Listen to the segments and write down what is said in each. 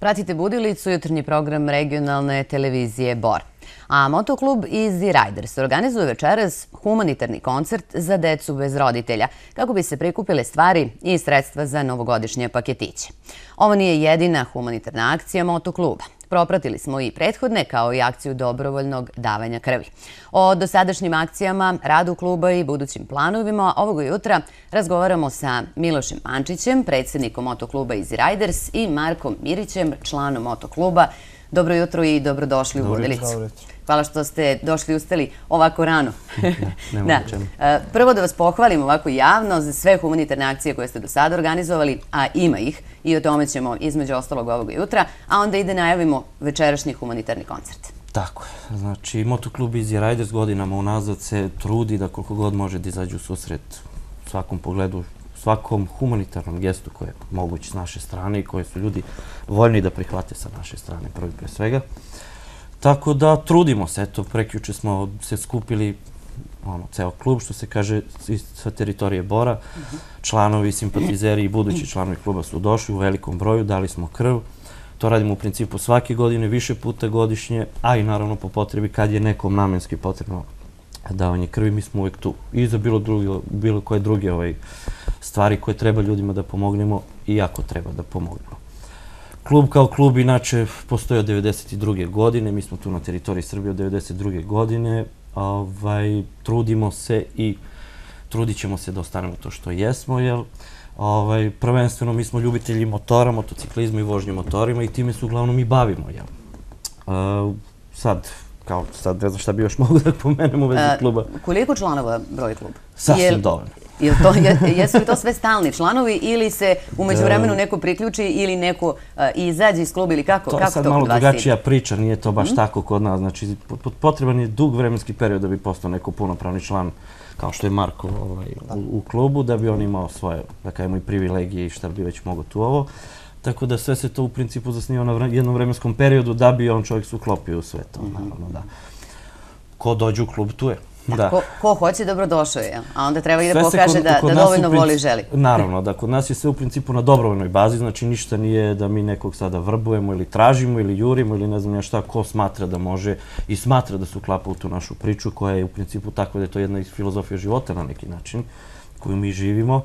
Pratite Budilicu, jutarnji program regionalne televizije Bor. A motoklub Easy Riders organizuje večeras humanitarni koncert za decu bez roditelja, kako bi se prikupile stvari i sredstva za novogodišnje paketiće. Ovo nije jedina humanitarna akcija motokluba. Propratili smo i prethodne, kao i akciju dobrovoljnog davanja krvi. O dosadašnjim akcijama, radu kluba i budućim planovima ovog jutra razgovaramo sa Milošem Mančićem, predsjednikom motokluba Easy Riders, i Markom Mirićem, članom motokluba. Dobro jutro i dobrodošli u Budilicu. Hvala što ste došli i ustali ovako rano. Prvo da vas pohvalim ovako javno za sve humanitarne akcije koje ste do sada organizovali, a ima ih, i o tome ćemo između ostalog ovog jutra, a onda i da najavimo večerašnji humanitarni koncert. Tako je. Znači, motoklub Easy Riders godinama unazad se trudi da koliko god može da izađe u susret u svakom pogledu, svakom humanitarnom gestu koje je moguće s naše strane i koje su ljudi voljni da prihvate sa naše strane, prvi pre svega. Tako da trudimo se. Eto, prekjuče smo se skupili ceo klub, što se kaže, sa teritorije Bora. Članovi, simpatizeri i budući članovi kluba su došli u velikom broju, dali smo krv. To radimo u principu svake godine, više puta godišnje, a i naravno po potrebi kad je nekom namenski potrebno davanje krvi, mi smo uvek tu. I za bilo koje druge stvari koje treba ljudima da pomognemo i jako treba da pomognemo. Klub kao klub inače postoji od 1992. godine, mi smo tu na teritoriji Srbije od 1992. godine. Trudimo se i trudit ćemo se da ostanemo to što jesmo, jer prvenstveno mi smo ljubitelji motora, motociklizma i vožnje motorima i time se uglavnom i bavimo. Sad ne znam šta bi još mogu da pomenem u vezi kluba. Koliko članova broji klub? Sasvim dovoljno. Jesu li to sve stalni članovi ili se umeđu vremenu neko priključi ili neko izađe iz kluba ili kako to kod vas? To je sad malo drugačija priča, nije to baš tako kod nas. Znači, potreban je dug vremenski period da bi postao neko punopravni član, kao što je Marko u klubu, da bi on imao svoje, da kažemo, i privilegije i šta bi već mogo tu ovo. Tako da sve se to u principu zasniva na jednom vremenskom periodu da bi on čovjek se uklopio u sve to, naravno, da. Ko dođe u klub, tu je. Ko hoće, dobrodošao je, a onda treba i da pokaže da dovoljno voli i želi. Naravno, da kod nas je sve u principu na dobrovoljnoj bazi, znači ništa nije da mi nekog sada vrbujemo ili tražimo ili jurimo ili ne znam ja šta, ko smatra da može i smatra da se uklapa u tu našu priču koja je u principu takva da je to jedna iz filozofije života na neki način koju mi živimo.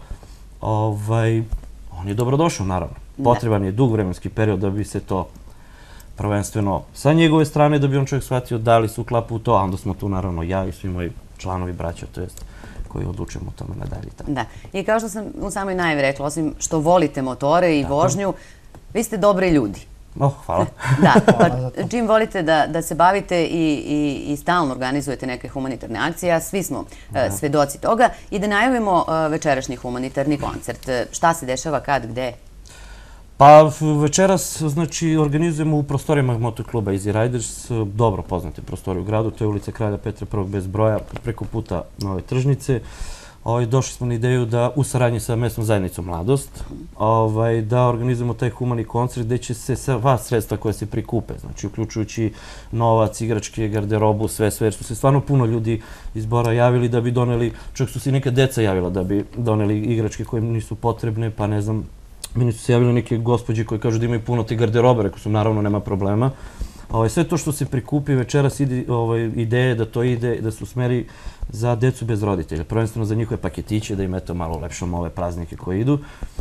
On je dobrodošao, naravno. Potreban je dug vremenski period da bi se to prvenstveno sa njegove strane, da bi on čovjek shvatio da li se uklapa u to, a onda smo tu naravno ja i svi moji članovi, braća, to jest koji odlučujemo o tome nadalje. Da, i kao što sam u samoj najavi rekla, osim što volite motore i vožnju, vi ste dobri ljudi. Hvala. Da, pa čim volite da se bavite i stalno organizujete neke humanitarne akcije, a svi smo svedoci toga, i da najavimo večerašnji humanitarni koncert. Šta se dešava, kad, gde? Pa večeras, znači, organizujemo u prostorijama motokluba Easy Riders, dobro poznate prostorije u gradu, to je ulica Kralja Petra I bez broja, preko puta Nove tržnice. Došli smo na ideju da u saradnji sa mesnom zajednicom Mladost, da organizujemo taj humani koncert gde će se sva sredstva koje se prikupe, znači uključujući novac, igračke, garderobu, sve, jer su se stvarno puno ljudi iz Bora javili da bi doneli, čak su se i neka deca javila da bi doneli igračke koje im nisu potrebne, pa ne znam, meni su se javili neke gospođe koje kažu da imaju puno te garderobe, rekao sam, naravno, nema problema. Sve to što se prikupi večeras ideje da to ide, da se usmeri za decu bez roditelja, prvenstveno za njihove paketiće, da im eto malo ulepšamo ove praznike koje idu.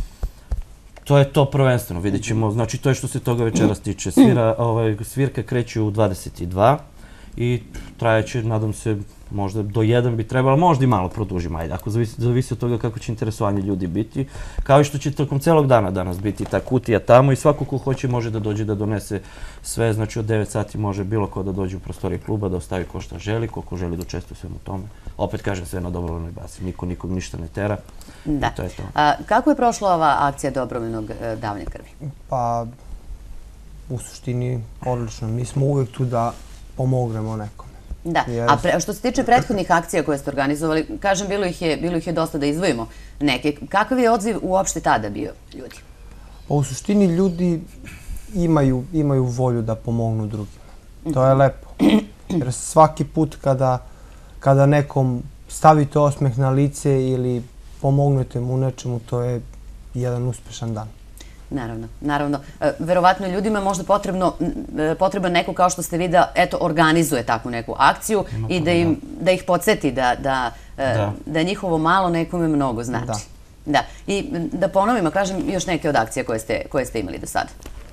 To je to prvenstveno, vidjet ćemo, znači to je što se toga večeras tiče. Svirka kreće u 22 i trajaće, nadam se, možda do 1 bi trebalo, možda i malo produžimo, ajde, ako zavisi od toga kako će interesovanje ljudi biti, kao i što će tokom celog dana danas biti ta kutija tamo i svako ko hoće može da dođe da donese sve, znači od 9 sati može bilo ko da dođe u prostorije kluba, da ostavi ko šta želi, ko želi da učestvuje svemu tome. Opet kažem, sve na dobrovoljnoj bazi, niko nikog ništa ne tera i to je to. Kako je prošla ova akcija dobrovoljnog davanja krvi? Pa, u suštini, odlično. Mi smo uvek tu da pomognemo nekom. Da, a što se tiče prethodnih akcija koje ste organizovali, kažem, bilo ih je dosta da izdvojimo neke. Kakav je odziv uopšte tada bio ljudi? Pa u suštini ljudi imaju volju da pomognu drugima. To je lepo. Jer svaki put kada nekom stavite osmeh na lice ili pomognete mu u nečemu, to je jedan uspešan dan. Naravno, naravno. Verovatno ljudima je možda potreban neko kao što ste vi da, eto, organizuje takvu neku akciju i da ih podsjeti da njihovo malo nekome mnogo znači. Da. I da ponovimo, kažem, još neke od akcija koje ste imali do sada.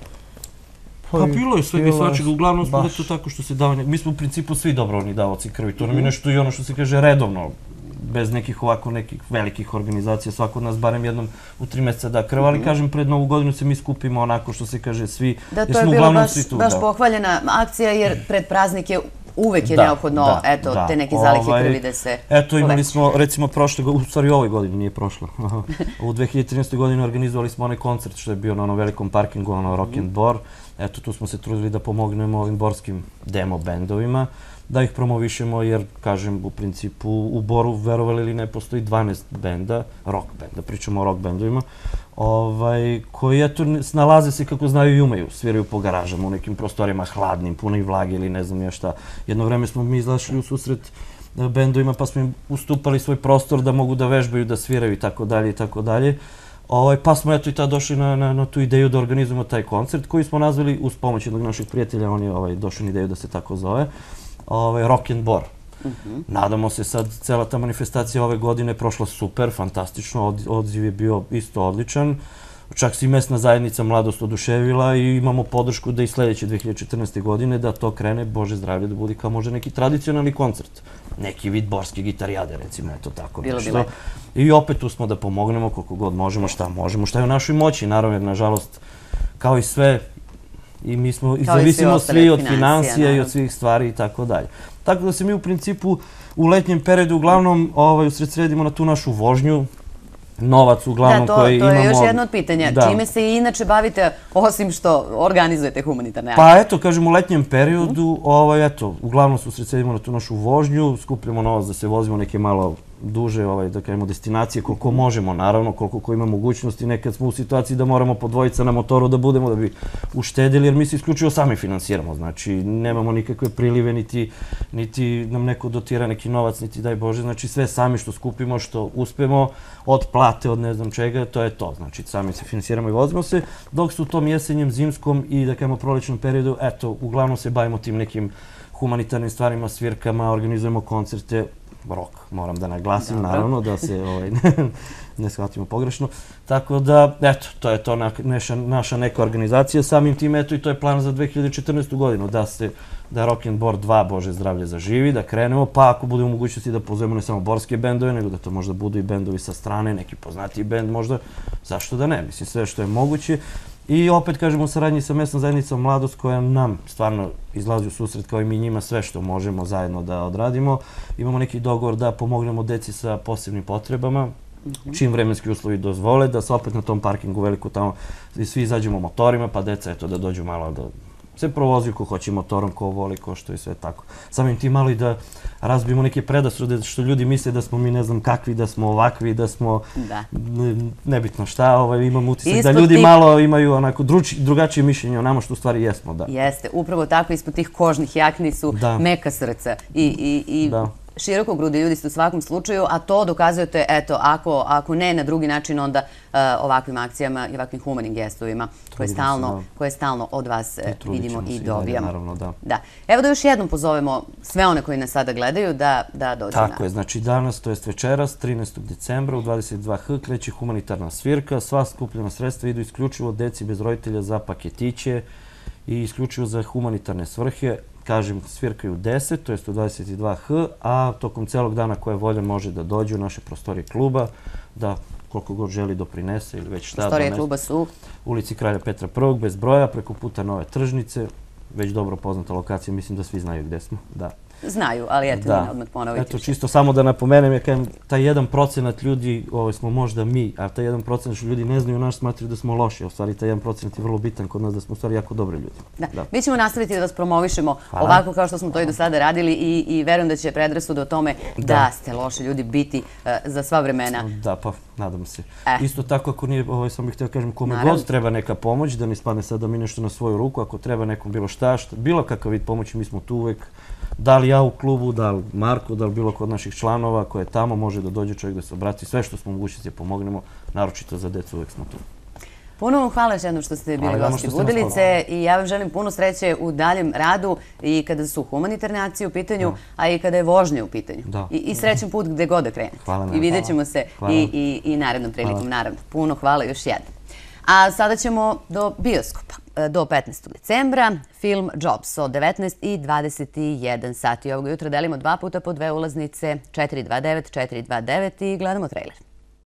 Pa bilo je svega i svačega, uglavnom smo da to tako što se dao, mi smo u principu svi dobrovoljni davaoci krvi, to nam je nešto i ono što se kaže redovno, bez nekih ovako nekih velikih organizacija, svako od nas barem jednom u 3 mjeseca da krv, ali kažem pred Novu godinu se mi skupimo onako što se kaže svi, da, to je bilo baš pohvaljena akcija jer pred praznike uvek je neophodno, eto, te neke zalihe krvi da se... Eto, imali smo, recimo, u stvari ove godine, nije prošlo. U 2013. godini organizovali smo onaj koncert što je bio na onom velikom parkingu, ono Rock and Bor. Eto, tu smo se trudili da pomognemo ovim borskim demo bendovima, da ih promovišemo, jer, kažem, u principu u Boru, verovali ili ne, postoji 12 benda, rock benda, pričamo o rock bendovima, koji, eto, snalaze se kako znaju i umeju, sviraju po garažama, u nekim prostorijama hladnim, puno i vlage ili ne znam ja šta. Jedno vreme smo mi izašli u susret bendovima pa smo im ustupali svoj prostor da mogu da vežbaju, da sviraju i tako dalje i tako dalje. Pa smo eto i tada došli na tu ideju da organizujemo taj koncert koji smo nazvali uz pomoć jednog našeg prijatelja, on je došao na ideju da se tako zove, Rock and Bor. Nadamo se sad, cela ta manifestacija ove godine prošla super, fantastično, odziv je bio isto odličan. Čak se i mesna zajednica Mladost oduševila i imamo podršku da i sledeće 2014. godine da to krene, Bože zdravlje, da bude kao možda neki tradicionalni koncert. Neki vid borske gitarijade, recimo, eto tako nešto. I opet tu smo da pomognemo koliko god možemo, šta je u našoj moći, naravno, jer nažalost, kao i sve, i mi smo, zavisimo svi od financija i od svih stvari i tako dalje. Tako da se mi u principu u letnjem periodu uglavnom usredsredimo na tu našu vožnju, novac uglavnom koji imamo... Da, to je još jedno od pitanja. Čime se i inače bavite, osim što organizujete humanitarne akcije? Pa eto, kažem, u letnjem periodu, uglavnom se usredsredimo na tu našu vožnju, skupljamo novac da se vozimo neke malo duže, da kažemo, destinacije, koliko možemo, naravno, koliko ima mogućnosti. Nekad smo u situaciji da moramo po dvojica na motoru da budemo, da bi uštedili, jer mi se isključivo sami finansiramo. Znači, nemamo nikakve prilive, niti nam neko dotira neki novac, niti daj Bože. Znači, sve sami što skupimo, što uspemo, od plate, od ne znam čega, to je to. Znači, sami se finansiramo i vozimo se, dok su u tom jesenjem, zimskom i, da kažemo, prolećnom periodu, eto, uglavnom se bavimo tim nekim humanitarnim stvarima, svirkama, organizujemo koncerte, rock, moram da naglasim, naravno, da se ne shvatimo pogrešno. Tako da, eto, to je to naša neka organizacija. Samim tim, eto, i to je plan za 2014. godinu, da Rock and Bor 2, Bože zdravlje, zaživi, da krenemo, pa ako budemo mogućnosti da pozovemo ne samo borske bendove, nego da to možda budu i bendovi sa strane, neki poznatiji bend možda, zašto da ne, mislim, sve što je moguće. I opet, kažemo, u saradnji sa mesnom zajednicom Mladost, koja nam stvarno izlazi u susret, kao i mi njima, sve što možemo zajedno da odradimo. Imamo neki dogovor da pomognemo deci sa posebnim potrebama, čim vremenski uslovi dozvole, da se opet na tom parkingu veliko tamo svi izađemo motorima, pa deca, eto, da dođu malo da se provoziju ko hoće motorom, ko voli, ko što i sve tako. Samim tim malo i da razbijemo neke predrasude što ljudi misle da smo mi ne znam kakvi, da smo ovakvi, da smo nebitno šta. Imam utisak da ljudi malo imaju onako drugačije mišljenje o nama što u stvari jesmo. Jeste, upravo tako, ispod tih kožnih jakni su meka srca i široko grudi ljudi ste u svakom slučaju, a to dokazujete, eto, ako ne na drugi način, onda ovakvim akcijama i ovakvim humanim gestovima koje stalno od vas vidimo i dobijamo. Da. Evo da još jednom pozovemo sve one koji nas sada gledaju da dođu na... Tako je, znači danas, to jest večeras, 13. decembra u 22h kreće humanitarna svirka. Sva skupljena sredstva idu isključivo deci bez roditelja za paketiće i isključivo za humanitarne svrhe. Kažem, svirkaju 10, to je 122h, a tokom celog dana koja volja može da dođe u naše prostorije kluba, da koliko god želi doprinese ili već šta donese. Prostorije kluba su? Ulici Kralja Petra I, bez broja, preko puta Nove Tržnice, već dobro poznata lokacija, mislim da svi znaju gde smo, da. Znaju, ali eto, nije odmah ponoviti. Eto, čisto samo da napomenem, ja kažem, taj 1% ljudi, smo možda mi, a taj 1% što ljudi ne znaju naš, smatraju da smo loši, a u stvari taj 1% je vrlo bitan kod nas, da smo u stvari jako dobri ljudi. Da, mi ćemo nastaviti da vas promovišemo ovako kao što smo to i do sada radili i verujem da će predrasuda o tome da ste loši ljudi biti za sva vremena. Da, pa nadam se. Isto tako, ako nije, sam bih htio kažem, kome god treba neka pomoć, da ne spadne sad da mi nešto na svoju ruku, ako treba nekom bilo šta, bilo kakav vid pomoći, mi smo tu uvek. Da li ja u klubu, da li Marko, da li bilo kod naših članova koje tamo može da dođe čovjek da se obrati, sve što smo mogućnosti pomognemo, naročito za decu, uvek smo tu. Puno vam hvala još jednom što ste bili gosti Budilice i ja vam želim puno sreće u daljem radu i kada su humanitarne akcije u pitanju, a i kada je vožnja u pitanju. I srećan put gde god da krenete. I vidjet ćemo se i narednom prilikom, naravno. Puno hvala još jednom. A sada ćemo do bioskopa. Do 15. decembra film Jobs od 19 i 21 sati. Ovog jutra delimo 2 puta po 2 ulaznice, 429, 429 i gledamo trailer.